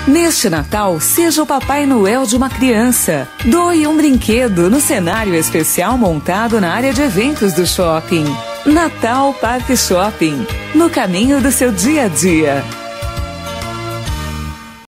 Neste Natal, seja o Papai Noel de uma criança. Doe um brinquedo no cenário especial montado na área de eventos do shopping. Natal Parque Shopping, no caminho do seu dia a dia.